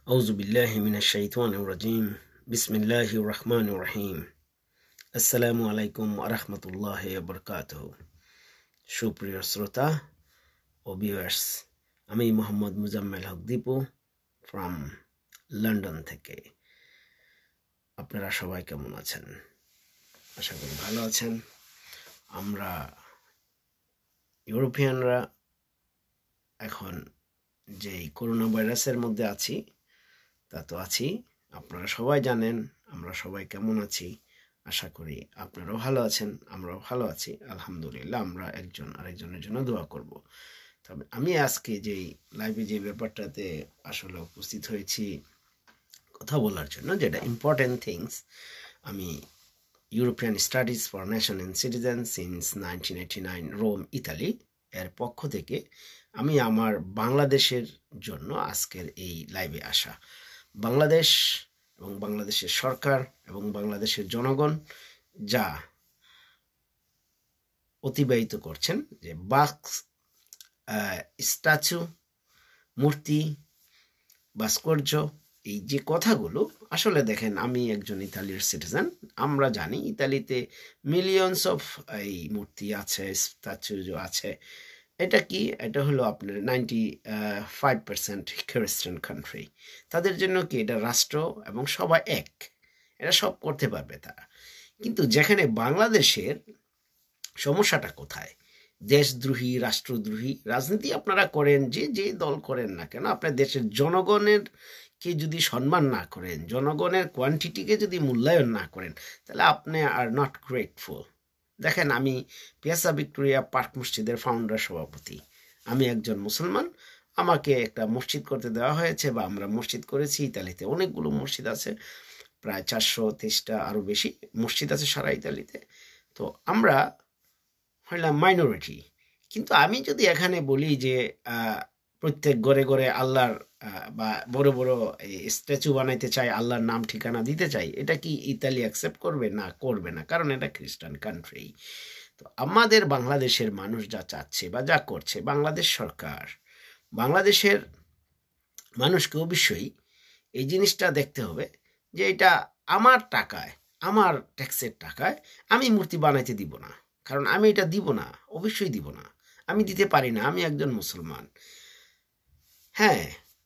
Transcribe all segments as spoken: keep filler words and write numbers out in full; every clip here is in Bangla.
أعوذ بالله من الشيطان الرجيم بسم الله الرحمن الرحيم আসসালামু আলাইকুম ওয়া রাহমাতুল্লাহি ওয়া বারাকাতুহু। সুপ্রিয় শ্রোতা ও ভিউয়ার্স, আমি মোহাম্মদ মুজাম্মেল হক দীপু ফ্রম লন্ডন থেকে। আপনারা সবাই কেমন আছেন? আশা করি ভালো আছেন। আমরা ইউরোপিয়ানরা এখন যে করোনা ভাইরাসের মধ্যে আছি তা তো আছি, আপনারা সবাই জানেন আমরা সবাই কেমন আছি। আশা করি আপনারাও ভালো আছেন, আমরাও ভালো আছি আলহামদুলিল্লাহ। আমরা একজন আরেকজনের জন্য দোয়া করব। তবে আমি আজকে যেই লাইভে যে ব্যাপারটাতে আসলে উপস্থিত হয়েছি কথা বলার জন্য, যেটা ইম্পর্টেন্ট থিংস, আমি European studies for nation and citizen since nineteen eighty nine Rome Italy এর পক্ষ থেকে আমি আমার বাংলাদেশের জন্য আজকের এই লাইভে আসা। বাংলাদেশ এবং বাংলাদেশের সরকার এবং বাংলাদেশের জনগণ যা অতিবাহিত করছেন, যে বাক্স স্ট্যাচু, মূর্তি, ভাস্কর্য, এই যে কথাগুলো, আসলে দেখেন, আমি একজন ইতালির সিটিজেন। আমরা জানি ইতালিতে মিলিয়নস অফ এই মূর্তি আছে, স্ট্যাচু আছে। এটা কি? এটা হলো আপনার নাইনটি ফাইভ পার্সেন্ট খ্রিস্টান কান্ট্রি। তাদের জন্য কি এটা রাষ্ট্র এবং সবাই এক, এটা সব করতে পারবে তারা। কিন্তু যেখানে বাংলাদেশের সমস্যাটা কোথায়? দেশদ্রোহী, রাষ্ট্রদ্রোহী রাজনীতি আপনারা করেন, যে যে দল করেন না কেন, আপনার দেশের জনগণের কে যদি সম্মান না করেন, জনগণের কোয়ান্টিটিকে যদি মূল্যায়ন না করেন, তাহলে আপনি আর নট গ্রেটফুল। দেখেন, আমি পিয়াজা ভিক্টোরিয়া পার্ক মসজিদের ফাউন্ডার সভাপতি। আমি একজন মুসলমান। আমাকে একটা মসজিদ করতে দেওয়া হয়েছে, বা আমরা মসজিদ করেছি। ইতালিতে অনেকগুলো মসজিদ আছে, প্রায় চারশো তেইশটা আরও বেশি মসজিদ আছে সারা ইতালিতে। তো আমরা হইলাম মাইনরিটি। কিন্তু আমি যদি এখানে বলি যে প্রত্যেক ঘরে ঘরে আল্লাহর বা বড় বড় স্ট্যাচু বানাইতে চাই, আল্লাহর নাম ঠিকানা দিতে চাই, এটা কি ইতালি অ্যাকসেপ্ট করবে? না, করবে না, কারণ এটা খ্রিস্টান কান্ট্রি। তো আমাদের বাংলাদেশের মানুষ যা চাচ্ছে বা যা করছে, বাংলাদেশ সরকার বাংলাদেশের মানুষকে অবশ্যই এই জিনিসটা দেখতে হবে যে এটা আমার টাকায়, আমার ট্যাক্সের টাকায় আমি মূর্তি বানাইতে দিব না। কারণ আমি এটা দিব না, অবশ্যই দিব না, আমি দিতে পারি না, আমি একজন মুসলমান। হ্যাঁ,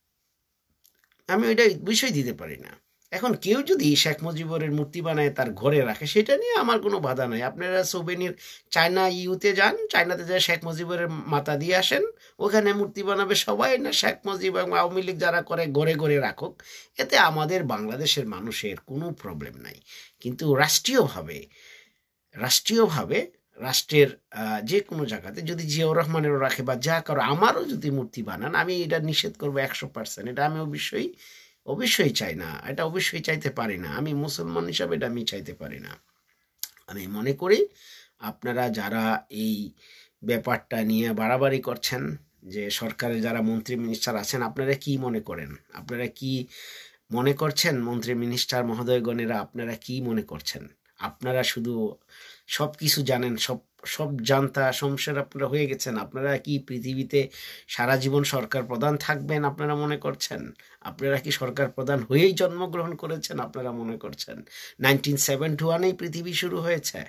আমি ওইটা বিষয় দিতে পারি না। এখন কেউ যদি শেখ মুজিবুরের মূর্তি বানায় তার ঘরে রাখে, সেটা নিয়ে আমার কোনো বাধা নাই। আপনারা সোভেনির চায়না ইউতে যান, চায়নাতে যায় শেখ মুজিবুরের মাথা দিয়ে আসেন, ওখানে মূর্তি বানাবে সবাই। না শেখ মুজিব এবং আওয়ামী লীগ যারা করে ঘরে ঘরে রাখুক, এতে আমাদের বাংলাদেশের মানুষের কোনো প্রবলেম নাই। কিন্তু রাষ্ট্রীয়ভাবে রাষ্ট্রীয়ভাবে রাষ্ট্রের যে কোনো জায়গাতে যদি জিয়াউর রহমানেরও রাখে বা যা কারো, আমারও যদি মূর্তি বানান, আমি এটা নিষেধ করবো একশো পার্সেন্ট। এটা আমি অবশ্যই অবশ্যই চাই না, এটা অবশ্যই চাইতে পারি না। আমি মুসলমান হিসাবে এটা আমি চাইতে পারি না। আমি মনে করি আপনারা যারা এই ব্যাপারটা নিয়ে বাড়াবাড়ি করছেন, যে সরকারের যারা মন্ত্রী মিনিস্টার আছেন, আপনারা কি মনে করেন? আপনারা কি মনে করছেন মন্ত্রী মিনিস্টার মহোদয়গণেরা, আপনারা কি মনে করছেন? আপনারা শুধু সব কিছু জানেন, সব সব জানতা সংসার আপনারা হয়ে গেছেন। আপনারা কি পৃথিবীতে সারা জীবন সরকার প্রধান থাকবেন আপনারা মনে করছেন? আপনারা কি সরকার প্রধান হয়েই জন্মগ্রহণ করেছেন আপনারা মনে করছেন? নাইনটিন সেভেন্টি ওয়ানেই পৃথিবী শুরু হয়েছে,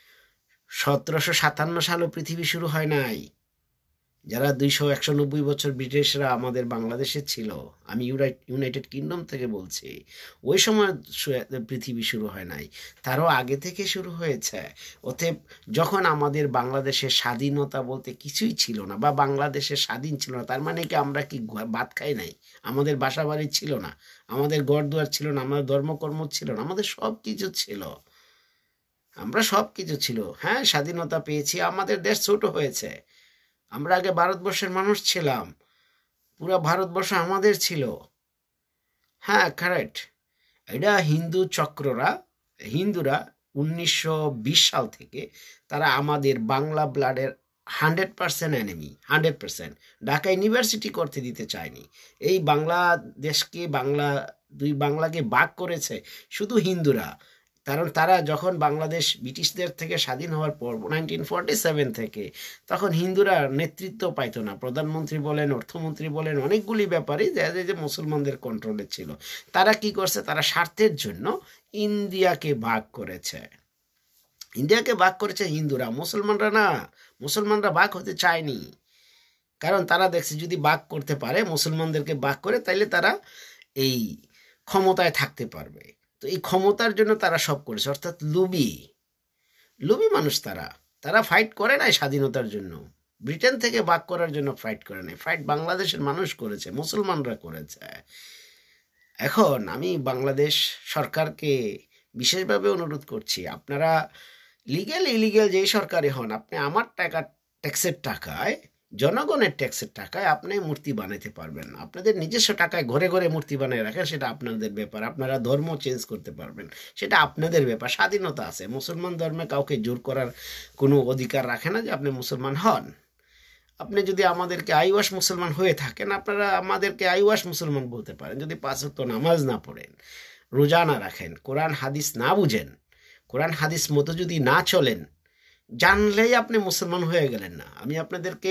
সতেরোশো সাতান্ন সালও পৃথিবী শুরু হয় নাই। যারা দুইশো একশো নব্বই বছর ব্রিটিশরা আমাদের বাংলাদেশে ছিল, আমি ইউনাইটেড কিংডম থেকে বলছি, ওই সময় পৃথিবী শুরু হয় নাই, তারও আগে থেকে শুরু হয়েছে। অতএব যখন আমাদের বাংলাদেশের স্বাধীনতা বলতে কিছুই ছিল না, বা বাংলাদেশের স্বাধীন ছিল না, তার মানে কি আমরা কি ভাত খাই নাই? আমাদের বাসা বাড়ি ছিল না, আমাদের ঘরদুয়ার ছিল না, আমাদের ধর্মকর্ম ছিল না, আমাদের সব কিছু ছিল, আমরা সব কিছু ছিল। হ্যাঁ, স্বাধীনতা পেয়েছি, আমাদের দেশ ছোট হয়েছে। আমরা আগে ভারতবর্ষের মানুষ ছিলাম, পুরো ভারতবর্ষ আমাদের ছিল। হ্যাঁ, কারেক্ট। এটা হিন্দু চক্ররা, হিন্দুরা উনিশশো বিশ সাল থেকে তারা আমাদের বাংলা ব্লাডের hundred percent enemy, hundred percent. Dhaka university করতে দিতে চায়নি। এই বাংলাদেশকে, বাংলা দুই বাংলাকে ভাগ করেছে শুধু হিন্দুরা। কারণ তারা যখন বাংলাদেশ ব্রিটিশদের থেকে স্বাধীন হওয়ার পর নাইনটিন ফর্টি সেভেন থেকে তখন হিন্দুরা নেতৃত্ব পাইতো না, প্রধানমন্ত্রী বলেন, অর্থমন্ত্রী বলেন, অনেকগুলি ব্যাপারই যে যে মুসলমানদের কন্ট্রোলে ছিল। তারা কি করছে, তারা স্বার্থের জন্য ইন্ডিয়াকে ভাগ করেছে। ইন্ডিয়াকে ভাগ করেছে হিন্দুরা, মুসলমানরা না। মুসলমানরা ভাগ হতে চায়নি, কারণ তারা দেখছে যদি ভাগ করতে পারে, মুসলমানদেরকে ভাগ করে, তাইলে তারা এই ক্ষমতায় থাকতে পারবে। তো এই ক্ষমতার জন্য তারা সব করেছে, অর্থাৎ লুবি লুবি মানুষ। তারা তারা ফাইট করে নাই স্বাধীনতার জন্য, ব্রিটেন থেকে ভাগ করার জন্য ফাইট করে নাই। ফাইট বাংলাদেশের মানুষ করেছে, মুসলমানরা করেছে। এখন আমি বাংলাদেশ সরকারকে বিশেষভাবে অনুরোধ করছি, আপনারা লিগ্যাল ইলিগ্যাল যেই সরকারি হন, আপনি আমার টাকা, ট্যাক্সের টাকায়, জনগণের ট্যাক্সের টাকায় আপনি মূর্তি বানাইতে পারবেন না। আপনাদের নিজস্ব টাকায় ঘরে ঘরে মূর্তি বানিয়ে রাখেন, সেটা আপনাদের ব্যাপার। আপনারা ধর্ম চেঞ্জ করতে পারবেন, সেটা আপনাদের ব্যাপার, স্বাধীনতা আছে। মুসলমান ধর্মে কাউকে জোর করার কোনো অধিকার রাখে না যে আপনি মুসলমান হন। আপনি যদি আমাদেরকে আইওয়াস মুসলমান হয়ে থাকেন, আপনারা আমাদেরকে আইওয়াস মুসলমান বলতে পারেন। যদি পাঁচ ওয়াক্ত নামাজ না পড়েন, রোজা না রাখেন, কোরআন হাদিস না বুঝেন, কোরআন হাদিস মতো যদি না চলেন, জানলেই আপনি মুসলমান হয়ে গেলেন না। আমি আপনাদেরকে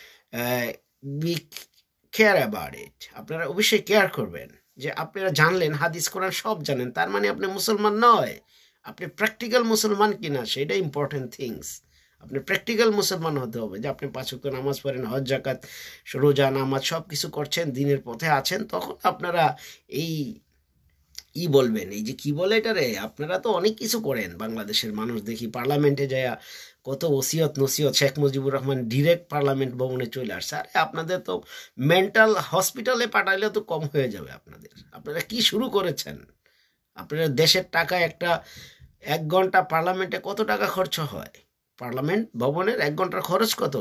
বি কেয়ার অ্যাবাউট ইট, আপনারা অবশ্যই কেয়ার করবেন যে আপনারা জানলেন, হাদিস কোরআন সব জানেন, তার মানে আপনি মুসলমান নয়। আপনি প্র্যাকটিক্যাল মুসলমান কিনা সেটা ইম্পর্টেন্ট থিংস। আপনি প্র্যাকটিক্যাল মুসলমান হতে হবে, যে আপনি পাঁচ ওয়াক্ত নামাজ পড়েন, হজ জাকাত রোজা নামাজ সব কিছু করছেন, দিনের পথে আছেন, তখন আপনারা এই ই বলবেন, এই যে কি বলে এটা রে, আপনারা তো অনেক কিছু করেন। বাংলাদেশের মানুষ দেখি পার্লামেন্টে যায় কত ওসিয়ত নসিয়ত, শেখ মুজিবুর রহমান ডিরেক্ট পার্লামেন্ট ভবনে চলে আসছে। আরে আপনাদের তো মেন্টাল হসপিটালে পাঠাইলে তো কম হয়ে যাবে আপনাদের। আপনারা কি শুরু করেছেন? আপনারা দেশের টাকা, একটা এক ঘন্টা পার্লামেন্টে কত টাকা খরচ হয়? পার্লামেন্ট ভবনের এক ঘন্টার খরচ কত?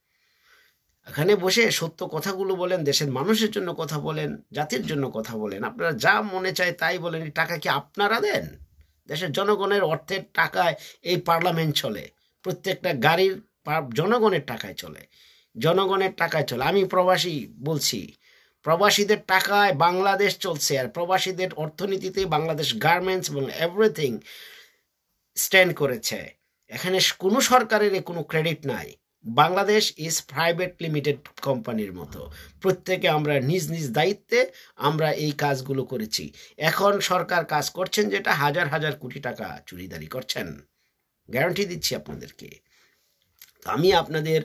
এখানে বসে সত্য কথাগুলো বলেন, দেশের মানুষের জন্য কথা বলেন, জাতির জন্য কথা বলেন। আপনারা যা মনে চায় তাই বলেন। এই টাকা কি আপনারা দেন? দেশের জনগণের অর্থের টাকায় এই পার্লামেন্ট চলে, প্রত্যেকটা গাড়ির জনগণের টাকায় চলে, জনগণের টাকায় চলে। আমি প্রবাসী বলছি, প্রবাসীদের টাকায় বাংলাদেশ চলছে, আর প্রবাসীদের অর্থনীতিতে বাংলাদেশ গার্মেন্টস এবং এভরিথিং স্ট্যান্ড করেছে। এখানে কোনো সরকারের কোনো ক্রেডিট নাই। বাংলাদেশ ইজ প্রাইভেট লিমিটেড কোম্পানির মতো। প্রত্যেকে আমরা নিজ নিজ দায়িত্বে আমরা এই কাজগুলো করেছি। এখন সরকার কাজ করছেন যেটা হাজার হাজার কোটি টাকা চুরিদারি করছেন, গ্যারান্টি দিচ্ছি আপনাদেরকে। আমি আপনাদের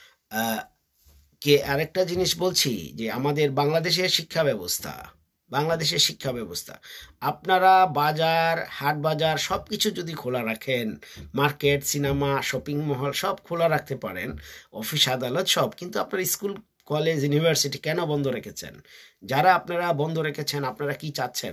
কে আরেকটা জিনিস বলছি, যে আমাদের বাংলাদেশের শিক্ষা ব্যবস্থা, বাংলাদেশের শিক্ষা ব্যবস্থা আপনারা বাজার, হাট বাজার সব কিছু যদি খোলা রাখেন, মার্কেট, সিনেমা, শপিং মহল সব খোলা রাখতে পারেন, অফিস আদালত সব, কিন্তু আপনার স্কুল, কলেজ, ইউনিভার্সিটি কেন বন্ধ রেখেছেন? যারা আপনারা বন্ধ রেখেছেন, আপনারা কি চাচ্ছেন?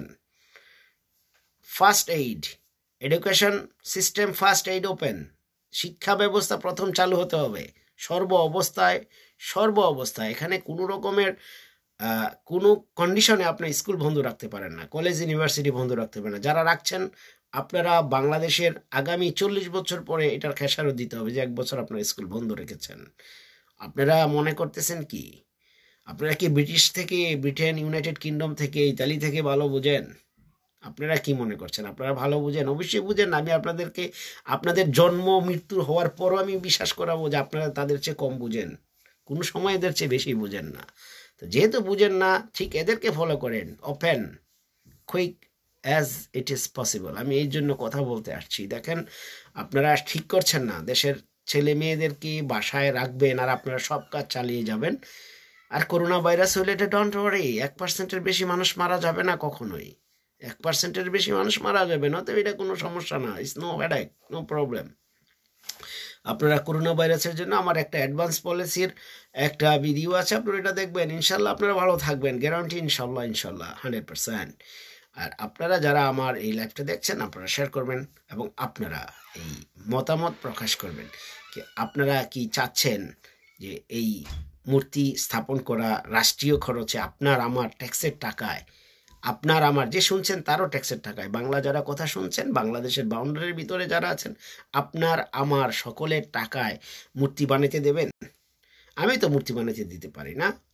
First aid education system, first aid open, শিক্ষা ব্যবস্থা প্রথম চালু হতে হবে সর্ব অবস্থায়, সর্ব অবস্থায়। এখানে কোনো রকমের কোনো কন্ডিশনে আপনি স্কুল বন্ধ রাখতে পারেন না, কলেজ ইউনিভার্সিটি বন্ধ রাখতে পারেন না। যারা রাখছেন, আপনারা বাংলাদেশের আগামী চল্লিশ বছর পরে এটার খেসারত দিতে হবে যে এক বছর আপনারা স্কুল বন্ধ রেখেছেন। আপনারা মনে করতেছেন কি আপনারা কি ব্রিটিশ থেকে, ব্রিটেন, ইউনাইটেড কিংডম থেকে, ইতালি থেকে ভালো বুঝেন? আপনারা কি মনে করছেন আপনারা ভালো বুঝেন? অবশ্যই বুঝেন। আমি আপনাদেরকে আপনাদের জন্ম মৃত্যু হওয়ার পরও আমি বিশ্বাস করাবো যে আপনারা তাদের চেয়ে কম বুঝেন, কোনো সময় এদের চেয়ে বেশি বুঝেন না। তো যেহেতু বুঝেন না, ঠিক এদেরকে ফলো করেন, open, quick as it is possible. আমি এই জন্য কথা বলতে আসছি। দেখেন, আপনারা ঠিক করছেন না, দেশের ছেলে মেয়েদেরকে বাসায় রাখবেন আর আপনারা সব কাজ চালিয়ে যাবেন। আর করোনা ভাইরাস হলে এটা ডোন্ট ওয়ারি, এক পার্সেন্টের বেশি মানুষ মারা যাবে না কখনোই, এক পার্সেন্টের বেশি মানুষ মারা যাবে না। তো এটা কোনো সমস্যা না, it's no headache, no problem. আপনারা করোনা ভাইরাসের জন্য আমার একটা অ্যাডভান্স পলিসির একটা ভিডিও আছে, আপনারা এটা দেখবেন, ইনশাল্লাহ আপনারা ভালো থাকবেন, গ্যারান্টি, ইনশাল্লাহ, ইনশাল্লাহ, হান্ড্রেড পার্সেন্ট। আর আপনারা যারা আমার এই লাইভটা দেখছেন, আপনারা শেয়ার করবেন এবং আপনারা এই মতামত প্রকাশ করবেন যে আপনারা কি চাচ্ছেন যে এই মূর্তি স্থাপন করা রাষ্ট্রীয় খরচে, আপনার আমার ট্যাক্সের টাকায়, আপনার আমার যে শুনছেন তারও ট্যাক্সের টাকায়, বাংলা যারা কথা শুনছেন, বাংলাদেশের বাউন্ডারির ভিতরে যারা আছেন, আপনার আমার সকলের টাকায় মূর্তি বানাতে দেবেন? আমি তো মূর্তি বানাতে দিতে পারি না।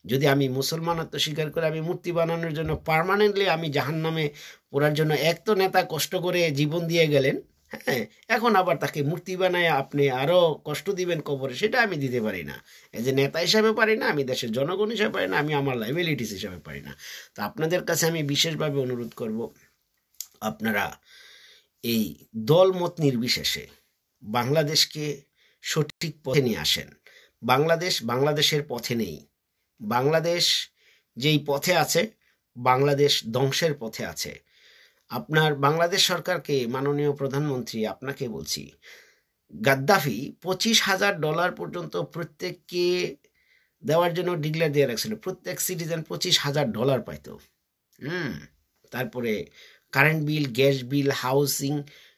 যদি আমি মুসলমানত্ব স্বীকার করে আমি মূর্তি বানানোর জন্য পার্মানেন্টলি আমি জাহান্নামে পড়ার জন্য এক তো নেতা কষ্ট করে জীবন দিয়ে গেলেন, হ্যাঁ, এখন আবার তাকে মূর্তি বানায় আপনি আরও কষ্ট দিবেন কবরে, সেটা আমি দিতে পারি না। এজ এ নেতা হিসাবে পারি না, আমি দেশের জনগণ হিসাবে পারি না, আমি আমার লাইবিলিটিস হিসাবে পারি না। তো আপনাদের কাছে আমি বিশেষভাবে অনুরোধ করব, আপনারা এই দলমত নির্বিশেষে বাংলাদেশকে সঠিক পথে নিয়ে আসেন। বাংলাদেশ বাংলাদেশের পথে নেই। বাংলাদেশ যেই পথে আছে, বাংলাদেশ ধ্বংসের পথে আছে। আপনার বাংলাদেশ সরকারকে, মাননীয় প্রধানমন্ত্রী, আপনাকে বলছি, গাদ্দাফি পঁচিশ হাজার ডলার পর্যন্ত প্রত্যেককে দেওয়ার জন্য ডিক্লেয়ার দিয়ে রাখছিল। প্রত্যেক সিটিজেন পঁচিশ হাজার ডলার পাইত। হুম তারপরে current bill, gas bill, housing,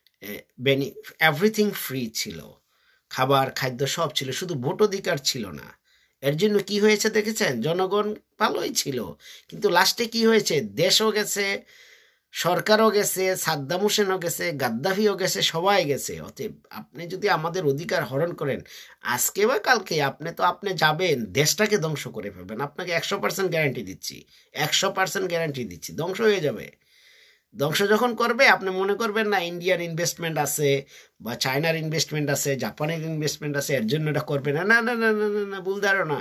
everything free ছিল, খাবার খাদ্য সব ছিল, শুধু ভোটাধিকার ছিল না। এর জন্য কি হয়েছে দেখেছেন? জনগণ ভালোই ছিল, কিন্তু লাস্টে কি হয়েছে? দেশও গেছে, সরকারও গেছে, সাদ্দাম হোসেনও গেছে, গাদ্দাফিও গেছে, সবাই গেছে। অতএব আপনি যদি আমাদের অধিকার হরণ করেন আজকে বা কালকে, আপনি তো আপনি যাবেন, দেশটাকে ধ্বংস করে ফেলবেন। আপনাকে একশো পার্সেন্ট গ্যারান্টি দিচ্ছি, একশো পার্সেন্ট গ্যারান্টি দিচ্ছি, ধ্বংস হয়ে যাবে। ধ্বংস যখন করবে আপনি মনে করবেন না ইন্ডিয়ান ইনভেস্টমেন্ট আছে বা চায়নার ইনভেস্টমেন্ট আছে, জাপানের ইনভেস্টমেন্ট আছে, এর জন্য এটা করবে না। না না না না না না ভুল ধারণা।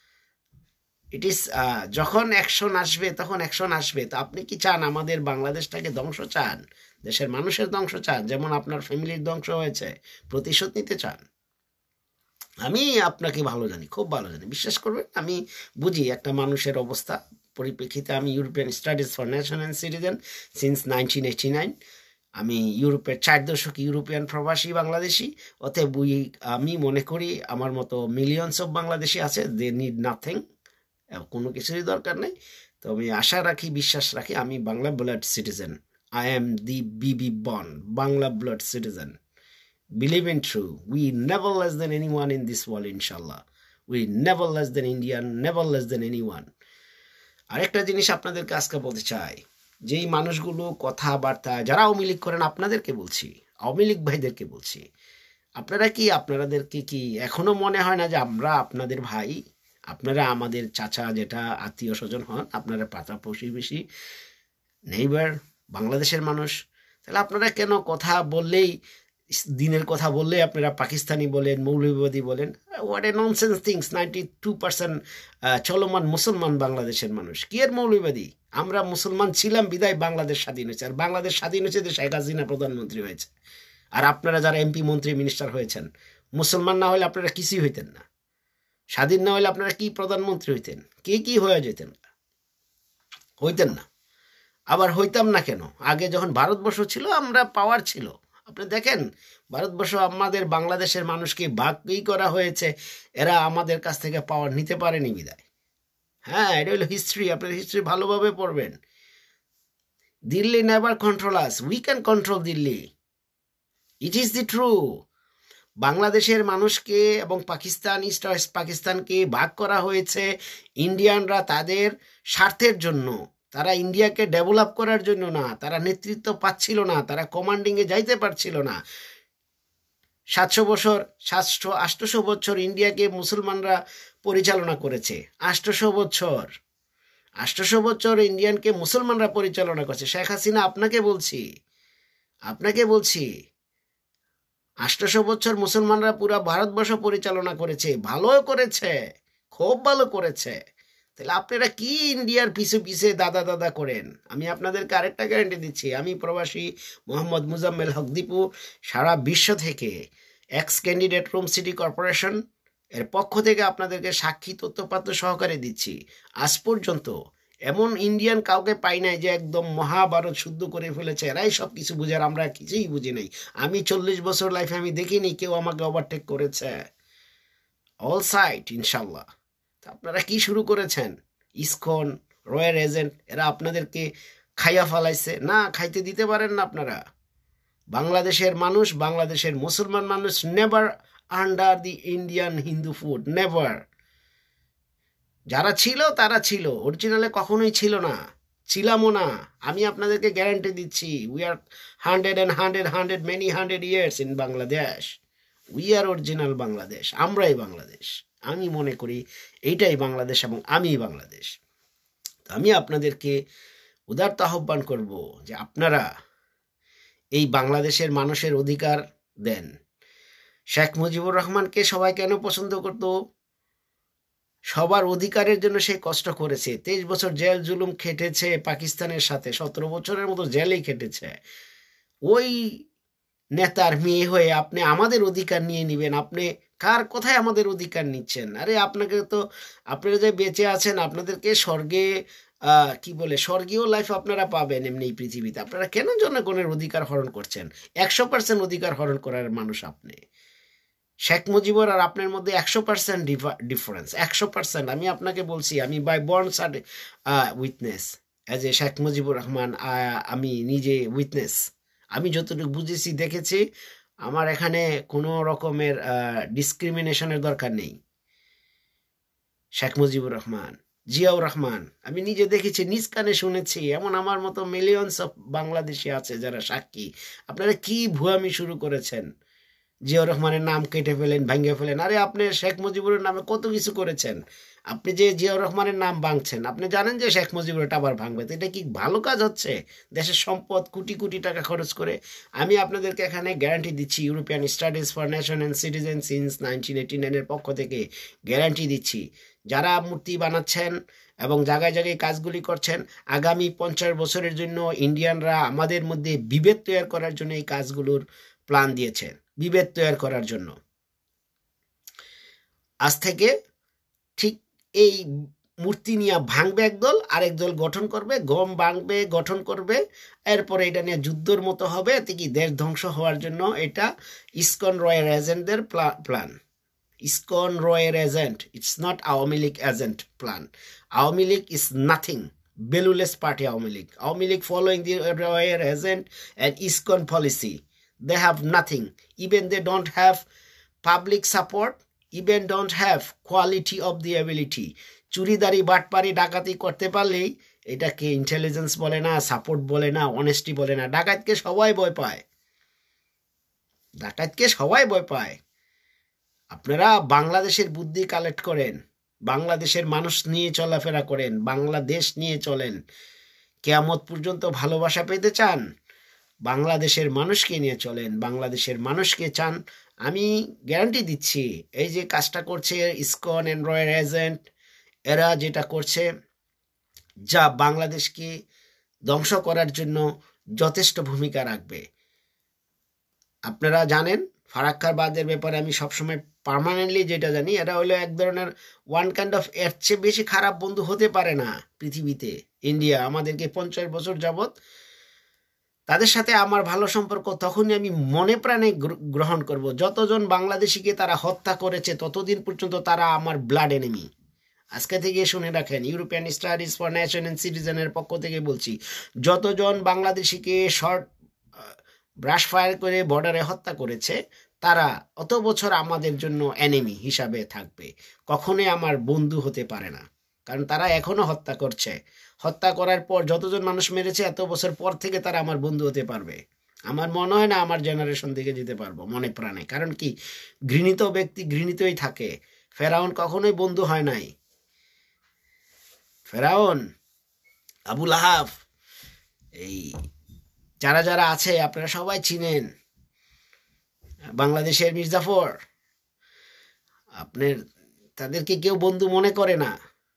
ইট ইস যখন অ্যাকশন আসবে তখন অ্যাকশন আসবে। তো আপনি কি চান আমাদের বাংলাদেশটাকে ধ্বংস চান? দেশের মানুষের ধ্বংস চান? যেমন আপনার ফ্যামিলির ধ্বংস হয়েছে, প্রতিশোধ নিতে চান? আমি আপনাকে ভালো জানি, খুব ভালো জানি, বিশ্বাস করবেন। আমি বুঝি একটা মানুষের অবস্থা পরিপ্রেক্ষিতে। আমি European studies for nation and citizen since nineteen eighty nine. আমি ইউরোপের চার দশক ইউরোপিয়ান প্রবাসী বাংলাদেশি। অতএব আমি মনে করি আমার মতো মিলিয়নস অফ বাংলাদেশি আছে, দে নিড নাথিং, কোনো কিছুরই দরকার নেই। তো আমি আশা রাখি, বিশ্বাস রাখি, আমি Bangla blood citizen. I am the বিবি born Bangla blood citizen. Believe in true, we never less than anyone in this world, inshallah. We never less than Indian, never less than anyone. আরেকটা জিনিস আপনাদেরকে আজকে বলতে চাই, যেই মানুষগুলো কথাবার্তা, যারা আওয়ামী লীগ করেন, আপনাদেরকে বলছি, আওয়ামী লীগ ভাইদেরকে বলছি, আপনারা কি, আপনাদেরকে কি এখনো মনে হয় না যে আমরা আপনাদের ভাই? আপনারা আমাদের চাচা, যেটা আত্মীয় স্বজন হন, আপনারা পাতা প্রতিবেশী, নেইবার, বাংলাদেশের মানুষ। তাহলে আপনারা কেন কথা বললেই, দিনের কথা বললে আপনারা পাকিস্তানি বলেন, মৌলবাদী বলেন? What a nonsense things. Ninety two percent চলমান মুসলমান বাংলাদেশের মানুষ, কি এর মৌলবাদী? আমরা মুসলমান ছিলাম বিদায় বাংলাদেশ স্বাধীন হয়েছে। আর বাংলাদেশ স্বাধীন হয়েছে যে শেখ হাসিনা প্রধানমন্ত্রী হয়েছে। আর আপনারা যারা এমপি, মন্ত্রী, মিনিস্টার হয়েছেন, মুসলমান না হলে আপনারা কিছুই হইতেন না। স্বাধীন না হলে আপনারা কি প্রধানমন্ত্রী হইতেন? কে কি হয়ে যেতেন? হইতেন না। আবার হইতাম না কেন? আগে যখন ভারতবর্ষ ছিল, আমরা পাওয়ার ছিল। আপনি দেখেন, ভারতবর্ষ আমাদের বাংলাদেশের মানুষকে ভাগই করা হয়েছে, এরা আমাদের কাছ থেকে পাওয়ার নিতে পারেনি বিদায়। হ্যাঁ, এটা হলো হিস্ট্রি। আপনার হিস্ট্রি ভালোভাবে পড়বেন। Delhi never control us, we can control Delhi. It is the true. বাংলাদেশের মানুষকে এবং পাকিস্তান, ইস্ট ওয়েস্ট পাকিস্তানকে ভাগ করা হয়েছে ইন্ডিয়ানরা তাদের স্বার্থের জন্য। তারা ইন্ডিয়াকে ডেভেলপ করার জন্য না। তারা নেতৃত্ব পাচ্ছিল না, তারা কমান্ডিংয়ে যাইতে পারছিল না। সাতশো বছর, সাতশো আটশো বছর ইন্ডিয়াকে মুসলমানরা পরিচালনা করেছে। আটশো বছর, আটশো বছর ইন্ডিয়ানকে মুসলমানরা পরিচালনা করছে। শেখ হাসিনা, আপনাকে বলছি, আপনাকে বলছি, আটশো বছর মুসলমানরা পুরা ভারতবর্ষ পরিচালনা করেছে, ভালো করেছে, খুব ভালো করেছে। তাহলে আপনারা কি ইন্ডিয়ার পিছু পিছে দাদা দাদা করেন? আমি আপনাদেরকে আরেকটা গ্যারান্টি দিচ্ছি, আমি প্রবাসী মোহাম্মদ মুজাম্মেল হক দীপু, সারা বিশ্ব থেকে ex candidate Rome city corporation এর পক্ষ থেকে আপনাদেরকে সাক্ষী তথ্যপাত্র সহকারে দিচ্ছি, আজ পর্যন্ত এমন ইন্ডিয়ান কাউকে পাই নাই যে একদম মহাভারত শুদ্ধ করে ফেলেছে। এরাই সব কিছু বুঝে, আর আমরা কিছুই বুঝি নাই। আমি চল্লিশ বছর লাইফে আমি দেখিনি কেউ আমাকে ওভারটেক করেছে। অল সাইড ইনশাল্লাহ। আপনারা কি শুরু করেছেন? ইসকন, রয়্যাল এজেন্ট, এরা আপনাদেরকে খাইয়া ফালাইছে না, খাইতে দিতে পারেন না আপনারা। বাংলাদেশের মানুষ, বাংলাদেশের মুসলমান মানুষ never under the Indian Hindu food, never. যারা ছিল তারা ছিল, অরিজিনালে কখনোই ছিল না, ছিলামও না। আমি আপনাদেরকে গ্যারান্টি দিচ্ছি, we are hundred and hundred hundred many hundred years in Bangladesh. We are original Bangladesh, আমরাই বাংলাদেশ, আমি মনে করি এইটাই বাংলাদেশ এবং আমি বাংলাদেশ। তো আমি আপনাদেরকে উদারত আহ্বান করব যে আপনারা এই বাংলাদেশের মানুষের অধিকার দেন। শেখ মুজিবুর রহমানকে সবাই কেন পছন্দ করত? সবার অধিকারের জন্য সে কষ্ট করেছে, তেইশ বছর জেল জুলুম খেটেছে পাকিস্তানের সাথে, সতেরো বছরের মতো জেলেই খেটেছে। ওই নেতার মেয়ে হয়ে আপনি আমাদের অধিকার নিয়ে নিবেন? আপনি কার কোথায় আমাদের অধিকার নিচ্ছেন? আরে আপনাকে তো, আপনারা যে বেঁচে আছেন আপনাদেরকে স্বর্গে আহ কি বলে স্বর্গীয় লাইফ আপনারা পাবেন এমনি এই পৃথিবীতে। আপনারা কেন জনগণের অধিকার হরণ করছেন? একশো পার্সেন্ট অধিকার হরণ করার মানুষ আপনি। শেখ মুজিবুর আর আপনার মধ্যে একশো পার্সেন্ট ডিফারেন্স, একশো পার্সেন্ট। আমি আপনাকে বলছি, আমি বাই বর্ন সার্টি witness as a Sheikh Mujibur Rahman, আমি নিজে উইটনেস। আমি যতটুকু বুঝেছি দেখেছি, আমার এখানে কোনো রকমের ডিসক্রিমিনেশনের দরকার নেই। শেখ মুজিবুর রহমান, জিয়াউর রহমান, আমি নিজে দেখেছি, নিজ কানে শুনেছি। এমন আমার মতো মিলিয়নস অফ বাংলাদেশি আছে যারা সাক্ষী। আপনারা কি ভুয়ামি শুরু করেছেন? জিয়াউর রহমানের নাম কেটে ফেলেন, ভাঙ্গে ফেলেন। আরে আপনি শেখ মুজিবুরের নামে কত কিছু করেছেন। আপনি যে জিয়াউর রহমানের নাম ভাঙছেন, আপনি জানেন যে শেখ মুজিবুরের আবার ভাঙবে। তো এটা কি ভালো কাজ হচ্ছে? দেশের সম্পদ কোটি কোটি টাকা খরচ করে। আমি আপনাদেরকে এখানে গ্যারান্টি দিচ্ছি, European studies for nation and citizen since nineteen eighty নাইনের পক্ষ থেকে গ্যারান্টি দিচ্ছি, যারা মূর্তি বানাচ্ছেন এবং জায়গায় জায়গায় কাজগুলি করছেন, আগামী পঞ্চাশ বছরের জন্য ইন্ডিয়ানরা আমাদের মধ্যে বিভেদ তৈরি করার জন্য এই কাজগুলোর প্ল্যান দিয়েছেন, বিভেদ তৈরি করার জন্য। আজ থেকে ঠিক এই মূর্তি নিয়ে ভাঙবে একদল, আরেক দল গঠন করবে, গম ভাঙবে, গঠন করবে, এরপরে এটা নিয়ে যুদ্ধের মতো হবে। এতে কি দেশ ধ্বংস হওয়ার জন্য এটা ইসকন রয়ের এজেন্টদের প্ল্যান। ইসকন রয়ের agent, it's not Awami League agent plan. Awami League is nothing, valueless party Awami League. Awami League following the royal agent and ISKCON policy. They have nothing. Even they don't have public support, even don't have quality of the ability. চুরিদারি বাটপারি ডাকাতি করতে পারলেই এটাকে ইন্টেলিজেন্স বলে না, সাপোর্ট বলে না, অনেস্টি বলে না। ডাকাতকে সবাই ভয় পায়, ডাকাতকে সবাই ভয় পায়। আপনারা বাংলাদেশের বুদ্ধি কালেক্ট করেন, বাংলাদেশের মানুষ নিয়ে চলাফেরা করেন, বাংলাদেশ নিয়ে চলেন। কিয়ামত পর্যন্ত ভালোবাসা পেতে চান, বাংলাদেশের মানুষকে নিয়ে চলেন, বাংলাদেশের মানুষকে চান। আমি গ্যারান্টি দিচ্ছি, এই যে কাজটা করছে ইসকন এন্ড রয়্যাল এজেন্ট, এরা যেটা করছে, যা বাংলাদেশকে ধ্বংস করার জন্য যথেষ্ট ভূমিকা রাখবে। আপনারা জানেন ফারাক্কার বাদের ব্যাপারে আমি সবসময় পার্মানেন্টলি যেটা জানি, এরা হলো এক ধরনের ওয়ান কাইন্ড অফ, এর চেয়ে বেশি খারাপ বন্ধু হতে পারে না পৃথিবীতে। ইন্ডিয়া আমাদেরকে পঞ্চাশ বছর যাবৎ, তাদের সাথে আমার ভালো সম্পর্ক তখনই আমি মনে প্রাণে গ্রহণ করব, যতজন বাংলাদেশিকে তারা হত্যা করেছে ততদিন পর্যন্ত তারা আমার ব্লাড এনিমি। আজকে থেকে শুনে রাখেন, European studies for nation and সিটিজেনের পক্ষ থেকে বলছি, যতজন বাংলাদেশিকে শর্ট ব্রাশ ফায়ার করে বর্ডারে হত্যা করেছে তারা অত বছর আমাদের জন্য এনিমি হিসাবে থাকবে, কখনোই আমার বন্ধু হতে পারে না। কারণ তারা এখনো হত্যা করছে, হত্যা করার পর যতজন মানুষ মেরেছে এত বছর পর থেকে তারা আমার বন্ধু হতে পারবে। আমার মনে হয় না আমার জেনারেশন থেকে যেতে পারবো মনে প্রাণে। কারণ কি, ঘৃণিত ব্যক্তি ঘৃণিতই থাকে। ফেরাউন কখনোই বন্ধু হয় নাই। ফেরাউন, আবু লাহাব, এই যারা যারা আছে আপনারা সবাই চিনেন, বাংলাদেশের মির্জাফর, আপনার তাদেরকে কেউ বন্ধু মনে করে না।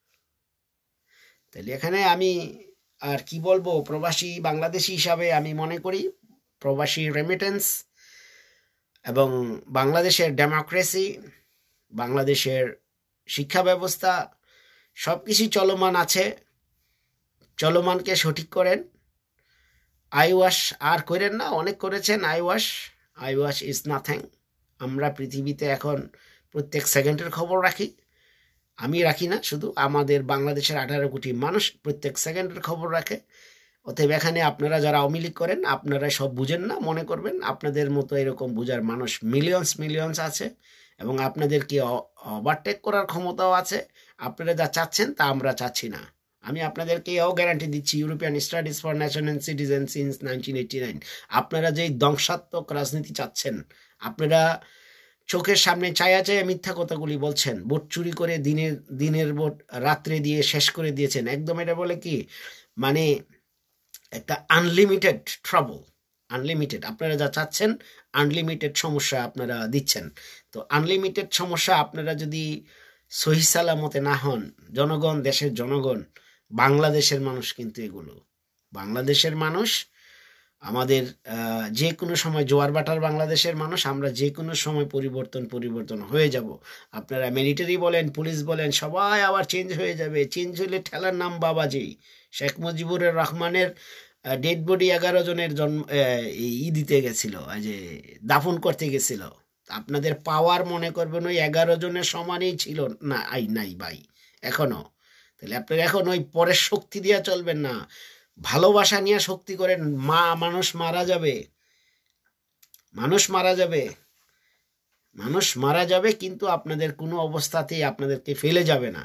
তাহলে এখানে আমি আর কি বলবো, প্রবাসী বাংলাদেশি হিসাবে আমি মনে করি প্রবাসী রেমিটেন্স এবং বাংলাদেশের ডেমোক্রেসি, বাংলাদেশের শিক্ষা ব্যবস্থা সব কিছুই চলমান আছে। চলমানকে সঠিক করেন, আই ওয়াশ আর করেন না, অনেক করেছেন eye wash. Eye wash is nothing. আমরা পৃথিবীতে এখন প্রত্যেক সেকেন্ডের খবর রাখি। আমি রাখি না, শুধু আমাদের বাংলাদেশের আঠারো কোটি মানুষ প্রত্যেক সেকেন্ডের খবর রাখে। অতএব এখানে আপনারা যারা আওয়ামী লীগ করেন আপনারা সব বুঝেন না মনে করবেন। আপনাদের মতো এরকম বুঝার মানুষ মিলিয়নস মিলিয়নস আছে এবং আপনাদেরকে ওভারটেক করার ক্ষমতাও আছে। আপনারা যা চাচ্ছেন তা আমরা চাচ্ছি না। আমি আপনাদেরকে এও গ্যারান্টি দিচ্ছি, European studies for nation and citizen since nineteen eighty nine, আপনারা যেই ধ্বংসাত্মক রাজনীতি চাচ্ছেন, আপনারা চোখের সামনে চায়া চায়া মিথ্যা কথাগুলি বলছেন, ভোট চুরি করে দিনের দিনের ভোট রাত্রে দিয়ে শেষ করে দিয়েছেন। একদম এটা বলে কি মানে একটা আনলিমিটেড ট্রাবল, আনলিমিটেড আপনারা যা চাচ্ছেন আনলিমিটেড সমস্যা আপনারা দিচ্ছেন। তো আনলিমিটেড সমস্যা আপনারা যদি সহি সালামতে না হন, জনগণ, দেশের জনগণ, বাংলাদেশের মানুষ কিন্তু এগুলো, বাংলাদেশের মানুষ আমাদের যে কোনো সময় জোয়ার বাটার বাংলাদেশের মানুষ, আমরা যে কোনো সময় পরিবর্তন পরিবর্তন হয়ে যাব। আপনারা মিলিটারি বলেন, পুলিশ বলেন, সবাই আবার চেঞ্জ হয়ে যাবে। চেঞ্জ হলে ঠেলার নাম বাবাজি। শেখ মুজিবুর রহমানের ডেড বডি এগারো জনের জন্ম ই দিতে গেছিল, যে দাফন করতে গেছিল। আপনাদের পাওয়ার মনে করবেন ওই এগারো জনের সমানই ছিল না, আই নাই ভাই এখনো। তাহলে আপনারা এখন ওই পরের শক্তি দিয়ে চলবেন না, ভালোবাসা নিয়ে শক্তি করেন। মা মানুষ মারা যাবে, মানুষ মারা যাবে, মানুষ মারা যাবে, কিন্তু আপনাদের কোনো অবস্থাতেই আপনাদেরকে ফেলে যাবে না।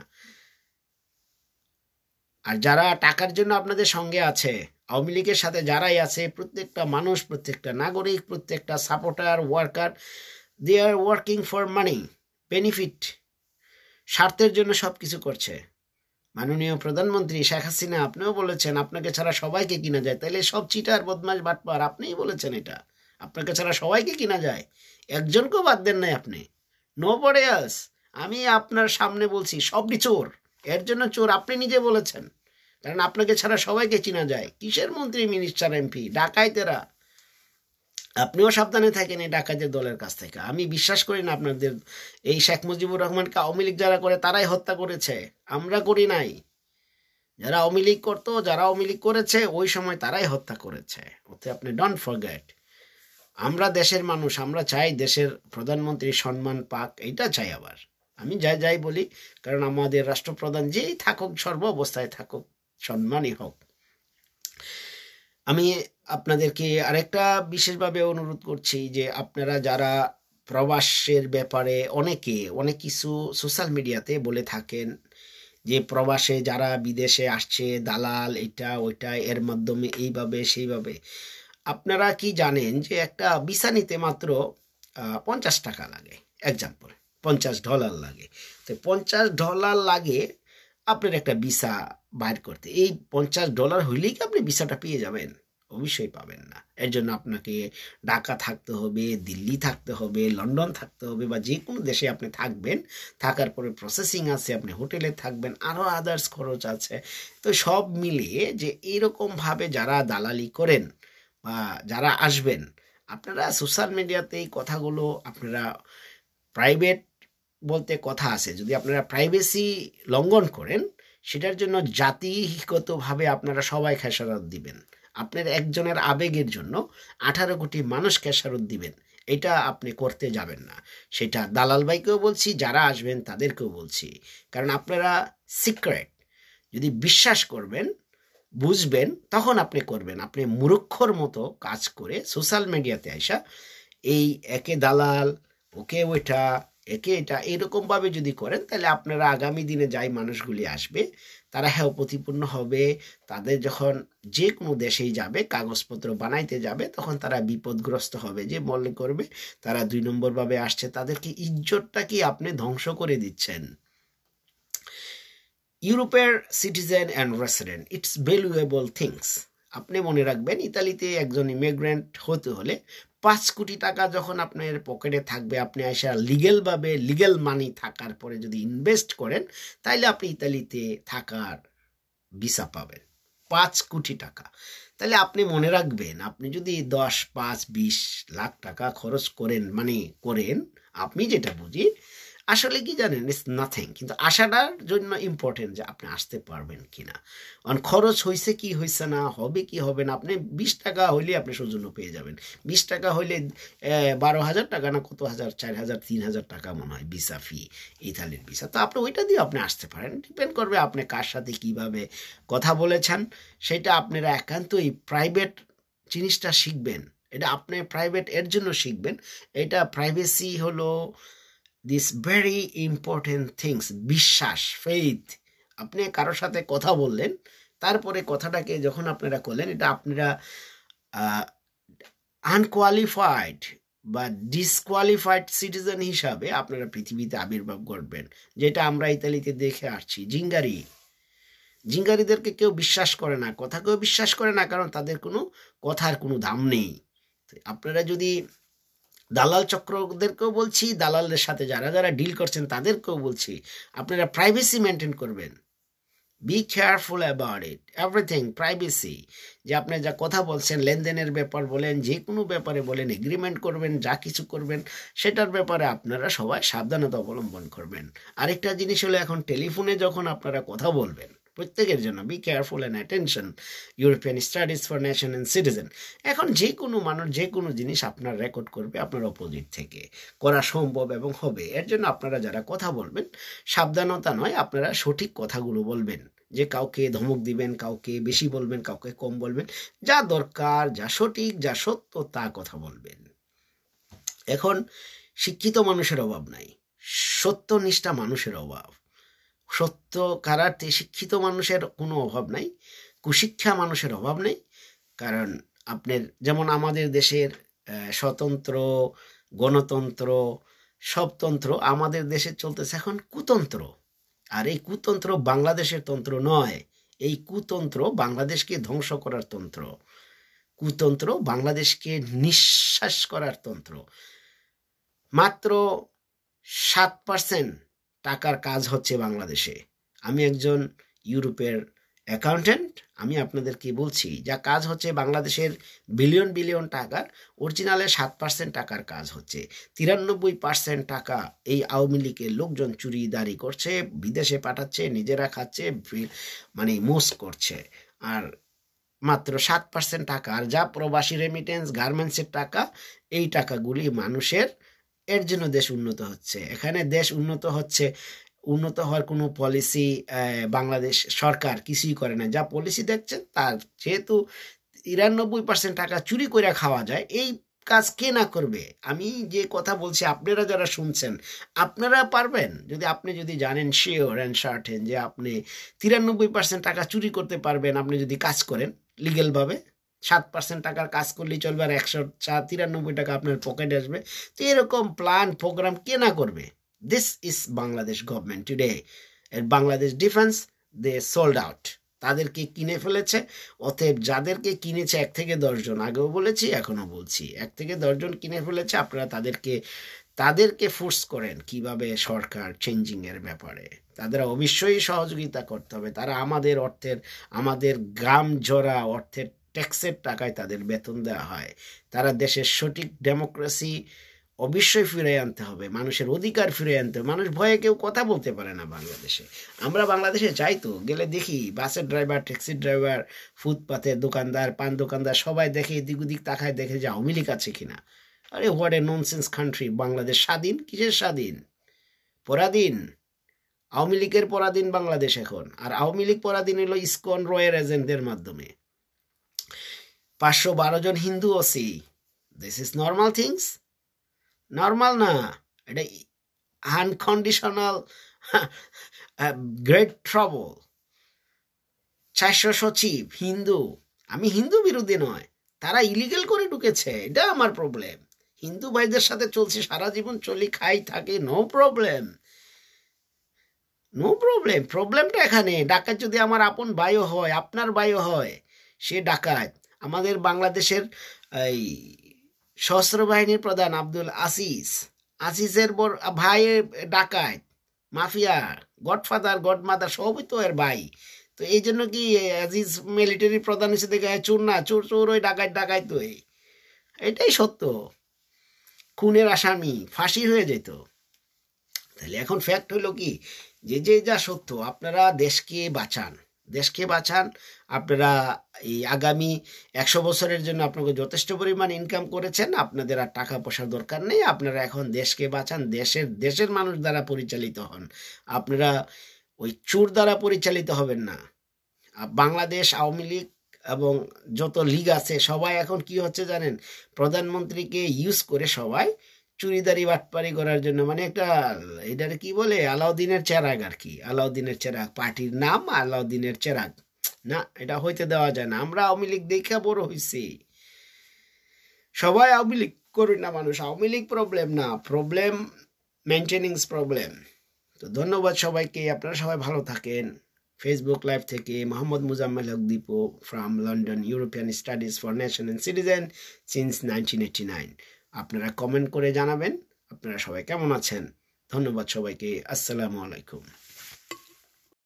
আর যারা টাকার জন্য আপনাদের সঙ্গে আছে, আওয়ামী লীগের সাথে যারাই আছে, প্রত্যেকটা মানুষ, প্রত্যেকটা নাগরিক, প্রত্যেকটা supporter, worker, they are working for money, benefit, স্বার্থের জন্য সব কিছু করছে। মাননীয় প্রধানমন্ত্রী শেখ হাসিনা আপনিও বলেছেন আপনাকে ছাড়া সবাইকে কিনা যায়। তাহলে সব চিটার বদমাশ বাটপার, আপনিই বলেছেন এটা, আপনাকে ছাড়া সবাইকে কিনা যায়, একজনকেও বাদ দেন নাই আপনি। Nobody else. আমি আপনার সামনে বলছি সবই চোর, এর জন্য চোর আপনি নিজে বলেছেন, কারণ আপনাকে ছাড়া সবাইকে চিনা যায়। কিসের মন্ত্রী, মিনিস্টার, এমপি, ডাকাইতেরা। আপনিও সাবধানে থাকেন এই ডাকাতের দলের কাছ থেকে। আমি বিশ্বাস করি না আপনাদের এই শেখ মুজিবুর রহমানকে আওয়ামী লীগ যারা করে তারাই হত্যা করেছে, আমরা করি নাই। যারা আওয়ামী লীগ করতো, যারা আওয়ামী লীগ করেছে ওই সময় তারাই হত্যা করেছে। ওতে আপনি ডোন্ট ফরগেট। আমরা দেশের মানুষ, আমরা চাই দেশের প্রধানমন্ত্রী সম্মান পাক, এটা চাই। আবার আমি যাই যাই বলি, কারণ আমাদের রাষ্ট্রপ্রধান যেই থাকুক, সর্ব অবস্থায় থাকুক, সম্মানই হোক। আমি আপনাদেরকে আরেকটা বিশেষভাবে অনুরোধ করছি যে আপনারা যারা প্রবাসের ব্যাপারে অনেকে অনেক কিছু সোশ্যাল মিডিয়াতে বলে থাকেন, যে প্রবাসে যারা বিদেশে আসছে, দালাল, এটা ওইটা, এর মাধ্যমে এইভাবে সেইভাবে। আপনারা কি জানেন যে একটা ভিসা নিতে মাত্র পঞ্চাশ টাকা লাগে, এক্সাম্পল পঞ্চাশ ডলার লাগে। তো পঞ্চাশ ডলার লাগে আপনার একটা ভিসা বাইর করতে। এই পঞ্চাশ ডলার হইলেই কি আপনি ভিসাটা পেয়ে যাবেন? অবশ্যই পাবেন না। এর জন্য আপনাকে ঢাকা থাকতে হবে, দিল্লি থাকতে হবে, লন্ডন থাকতে হবে, বা যে কোনো দেশে আপনি থাকবেন। থাকার পরে প্রসেসিং আছে, আপনি হোটেলে থাকবেন, আরও আদার্স খরচ আছে। তো সব মিলিয়ে যে এইরকমভাবে যারা দালালি করেন বা যারা আসবেন, আপনারা সোশ্যাল মিডিয়াতে এই কথাগুলো আপনারা প্রাইভেট বলতে কথা আছে, যদি আপনারা প্রাইভেসি লঙ্ঘন করেন, সেটার জন্য জাতিগতভাবে আপনারা সবাই খেসারত দিবেন। আপনার একজনের আবেগের জন্য আঠারো কোটি মানুষ খেসারত দিবেন, এটা আপনি করতে যাবেন না। সেটা দালাল ভাইকেও বলছি, যারা আসবেন তাদেরকেও বলছি। কারণ আপনারা সিক্রেট যদি বিশ্বাস করবেন, বুঝবেন, তখন আপনি করবেন। আপনি মূর্খর মতো কাজ করে সোশ্যাল মিডিয়াতে আসা এই একে দালাল, ওকে ওইটা, একে এটা, এরকমভাবে যদি করেন, তাহলে আপনারা আগামী দিনে যাই মানুষগুলি আসবে তারা হ্যাঁ প্রতিপূর্ণ হবে। তাদের যখন যে কোনো দেশেই যাবে, কাগজপত্র বানাইতে যাবে, তখন তারা বিপদগ্রস্ত হবে। যে মনে করবে তারা দুই নম্বরভাবে আসছে, তাদেরকে ইজ্জতটা কি আপনি ধ্বংস করে দিচ্ছেন। ইউরোপের citizen and resident, it's valuable things. আপনি মনে রাখবেন, ইতালিতে একজন ইমিগ্রেন্ট হতে হলে পাঁচ কোটি টাকা যখন আপনার পকেটে থাকবে, আপনি আসা লিগেলভাবে, লিগেল মানি থাকার পরে যদি ইনভেস্ট করেন, তাইলে আপনি ইতালিতে থাকার ভিসা পাবেন। পাঁচ কোটি টাকা। তাহলে আপনি মনে রাখবেন, আপনি যদি দশ, পাঁচ, বিশ লাখ টাকা খরচ করেন, মানে করেন, আপনি যেটা বুঝি, আসলে কি জানেন, ইটস নাথিং। কিন্তু আসাটার জন্য ইম্পর্টেন্ট যে আপনি আসতে পারবেন কিনা। কারণ খরচ হয়েছে কি হয়েছে না, হবে কি হবে না, আপনি বিশ টাকা হইলে আপনি সৌজন্য পেয়ে যাবেন। বিশ টাকা হইলে বারো হাজার টাকা না কত হাজার, চার হাজার, তিন হাজার টাকা মনে হয় ভিসা ফি, ইতালির ভিসা। তো আপনি ওইটা দিয়ে আপনি আসতে পারেন। ডিপেন্ড করবে আপনি কার সাথে কিভাবে কথা বলেছেন। সেটা আপনারা একান্তই প্রাইভেট জিনিসটা শিখবেন। এটা আপনি প্রাইভেট এর জন্য শিখবেন। এটা প্রাইভেসি হলো দিস ভেরি ইম্পর্টেন্ট থিংস। বিশ্বাস, ফেইথ। আপনি কারোর সাথে কথা বললেন, তারপরে কথাটাকে যখন আপনারা করলেন, এটা আপনারা আনকোয়ালিফাইড বা ডিসকোয়ালিফাইড সিটিজেন হিসাবে আপনারা পৃথিবীতে আবির্ভাব করবেন, যেটা আমরা ইতালিতে দেখে আসছি। জিঙ্গারি জিঙ্গারিদেরকে কেউ বিশ্বাস করে না, কথা কেউ বিশ্বাস করে না, কারণ তাদের কোনো কথার কোনো দাম নেই। আপনারা যদি দালাল চক্রদেরকেও বলছি, দালালদের সাথে যারা যারা ডিল করছেন তাদেরকেও বলছি, আপনারা প্রাইভেসি মেনটেন করবেন। Be careful about it, everything privacy. যে আপনি যা কথা বলছেন, লেনদেনের ব্যাপার বলেন, যে কোনো ব্যাপারে বলেন, এগ্রিমেন্ট করবেন, যা কিছু করবেন সেটার ব্যাপারে আপনারা সবাই সাবধানতা অবলম্বন করবেন। আরেকটা জিনিস হলো, এখন টেলিফোনে যখন আপনারা কথা বলবেন, প্রত্যেকের জন্য be careful and attention, European studies for nation and citizen. এখন যে কোনো মানুষ যে কোনো জিনিস আপনার রেকর্ড করবে আপনার অপোজিট থেকে, করা সম্ভব এবং হবে। এর জন্য আপনারা যারা কথা বলবেন, সাবধানতা নয়, আপনারা সঠিক কথাগুলো বলবেন। যে কাউকে ধমক দিবেন, কাউকে বেশি বলবেন, কাউকে কম বলবেন, যা দরকার, যা সঠিক, যা সত্য তা কথা বলবেন। এখন শিক্ষিত মানুষের অভাব নাই, সত্যনিষ্ঠা মানুষের অভাব। সত্য কারার্থে শিক্ষিত মানুষের কোনো অভাব নাই, কুশিক্ষা মানুষের অভাব নেই। কারণ আপনার যেমন আমাদের দেশের স্বতন্ত্র, গণতন্ত্র, সবতন্ত্র, আমাদের দেশে চলতেছে এখন কুতন্ত্র। আর এই কুতন্ত্র বাংলাদেশের তন্ত্র নয়, এই কুতন্ত্র বাংলাদেশকে ধ্বংস করার তন্ত্র, কুতন্ত্র বাংলাদেশকে নিঃশ্বাস করার তন্ত্র। মাত্র সাত পার্সেন্ট টাকার কাজ হচ্ছে বাংলাদেশে। আমি একজন ইউরোপের অ্যাকাউন্টেন্ট, আমি আপনাদেরকে বলছি, যা কাজ হচ্ছে বাংলাদেশের বিলিয়ন বিলিয়ন টাকার, অরিজিনালে সাত পার্সেন্ট টাকার কাজ হচ্ছে। তিরানব্বই পার্সেন্ট টাকা এই আওয়ামী লীগের লোকজন চুরিদারি করছে, বিদেশে পাঠাচ্ছে, নিজেরা খাচ্ছে, মানে মোস করছে। আর মাত্র সাত পার্সেন্ট টাকা, আর যা প্রবাসী রেমিটেন্স, গার্মেন্টসের টাকা, এই টাকাগুলি মানুষের, এর জন্য দেশ উন্নত হচ্ছে। এখানে দেশ উন্নত হচ্ছে, উন্নত হওয়ার কোনো পলিসি বাংলাদেশ সরকার কিছুই করে না। যা পলিসি দেখছেন তার, যেহেতু তিরানব্বই পার্সেন্ট টাকা চুরি করে খাওয়া যায়, এই কাজ কে না করবে? আমি যে কথা বলছি আপনারা যারা শুনছেন, আপনারা পারবেন? যদি আপনি যদি জানেন শিওর অ্যান্ড সার্টেন যে আপনি তিরানব্বই পার্সেন্ট টাকা চুরি করতে পারবেন, আপনি যদি কাজ করেন লিগেলভাবে, সাত পার্সেন্ট টাকার কাজ করলেই চলবে, আর একশো তিরানব্বই টাকা আপনার পকেটে আসবে। তো এরকম প্ল্যান প্রোগ্রাম কে না করবে? This is Bangladesh government today. এর Bangladesh defence, they sold out, তাদেরকে কিনে ফেলেছে। অতএব যাদেরকে কিনেছে এক থেকে দশজন, আগেও বলেছি এখনও বলছি, এক থেকে দশজন কিনে ফেলেছে। আপনারা তাদেরকে তাদেরকে ফোর্স করেন কিভাবে সরকার চেঞ্জিংয়ের ব্যাপারে, তাদের অবশ্যই সহযোগিতা করতে হবে। তারা আমাদের অর্থের, আমাদের গ্রাম জোড়া অর্থের ট্যাক্সের টাকায় তাদের বেতন দেওয়া হয়। তারা দেশের সঠিক ডেমোক্রেসি অবশ্যই ফিরে আনতে হবে, মানুষের অধিকার ফিরে আনতে হবে। মানুষ ভয়ে কেউ কথা বলতে পারে না বাংলাদেশে। আমরা বাংলাদেশে যাই তো, গেলে দেখি বাসের ড্রাইভার, ট্যাক্সির ড্রাইভার, ফুটপাথের দোকানদার, পান দোকানদার, সবাই দেখে এদিক ওদিক তাকায়, দেখে যে আওয়ামী লীগ আছে কিনা। আরে what a nonsense country Bangladesh. স্বাধীন? কিসের স্বাধীন? পরাধীন। আওয়ামী লীগের পরাধীন বাংলাদেশ এখন। আর আওয়ামী লীগ পরাধীন হলো ইসকন রয়ের এজেন্টদের মাধ্যমে। পাঁচশো বারো জন Hindu OC, this is normal things? Normal না, এটা আনকন্ডিশনাল গ্রেট ট্রাবল। চারশো সচিব হিন্দু, আমি হিন্দু বিরোধী নয়, তারা ইলিগেল করে ঢুকেছে, এটা আমার প্রবলেম। হিন্দু ভাইদের সাথে চলছি, সারা জীবন চলি, খাই থাকি, নো প্রবলেম, নো প্রবলেম। প্রবলেমটা এখানে, ডাকাত যদি আমার আপন ভাইও হয়, আপনার ভাইও হয়, সে ডাকাত। আমাদের বাংলাদেশের এই সশস্ত্র বাহিনীর প্রধান আব্দুল আসিস, আসিসের ভাই ডাকাত, মাফিয়া, গডফাদার, গডমাদার সবই তো এর ভাই। তো এই জন্য কি আজিজ মিলিটারি প্রধান হিসেবে দেখে চোর না? চোর চোর, ওই ডাকাত ডাকাত, তো এটাই সত্য। খুনের আসামি ফাঁসি হয়ে যেত। তাহলে এখন ফ্যাক্ট হলো কি, যে যে যা সত্য, আপনারা দেশকে বাঁচান, দেশকে বাঁচান। আপনারা এই আগামী একশো বছরের জন্য আপনাকে যথেষ্ট পরিমাণ ইনকাম করেছেন, আপনাদের আর টাকা পয়সার দরকার নেই। আপনারা এখন দেশকে বাঁচান, দেশের দেশের মানুষ দ্বারা পরিচালিত হন। আপনারা ওই চোর দ্বারা পরিচালিত হবেন না। বাংলাদেশ আওয়ামী লীগ এবং যত লীগ আছে সবাই এখন কি হচ্ছে জানেন? প্রধানমন্ত্রীকে ইউজ করে সবাই চুরিদারি বাটপারি করার জন্য, মানে একটা এটার কি বলে, আলাউদ্দিনের চেরাগ আর কি। আলাউদ্দিনের চেরাগ, পার্টির নাম আলাউদ্দিনের চেরাগ। না, এটা হইতে দেওয়া যায় না। আমরা আওয়ামী লীগ দেখা বড় হয়েছি, সবাই আওয়ামী লীগ করি না মানুষ, আওয়ামী লীগ প্রবলেম না, প্রবলেম মেনটেনিংস প্রবলেম। তো ধন্যবাদ সবাইকে, আপনারা সবাই ভালো থাকেন। ফেসবুক লাইভ থেকে Mohammad Muzammel Haque Dipu from London, European studies for nation and citizen since nineteen eighty nine. আপনারা কমেন্ট করে জানাবেন আপনারা সবাই কেমন আছেন। ধন্যবাদ সবাইকে, আসসালামু আলাইকুম।